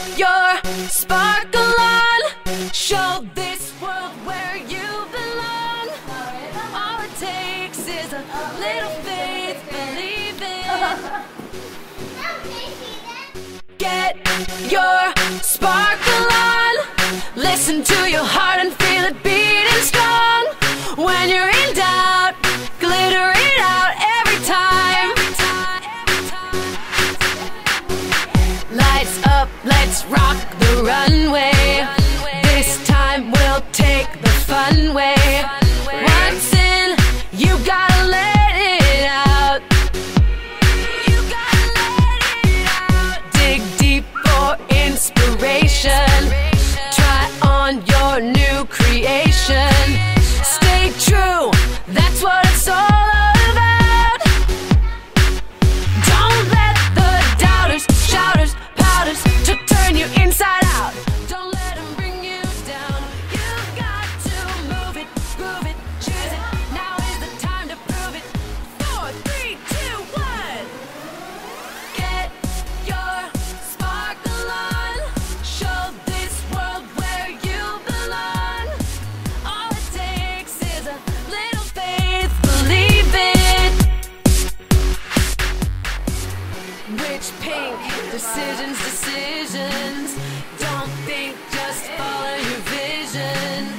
your sparkle on. Show this world where you belong. All it takes is a little faith, believe it. Get your sparkle on. Listen to your heart and feel it beating strong. When you're in doubt, glitter it out every time. Lights up, let's rock the runway. This time we'll take the fun way. Once in, you gotta let it out. You gotta let it out. Dig deep for inspiration. Try on your new creation. Stay true, that's what it's all about. Don't let the doubters, shouters, pouters to turn you inside out. Don't let them bring you down. You've got to move it, groove it, choose it. Now is the time to prove it. 4, 3, 2, 1. Get your sparkle on. Show this world where you belong. All it takes is a little faith, believe it. Which pink decisions, decisions. Don't think, just follow your vision.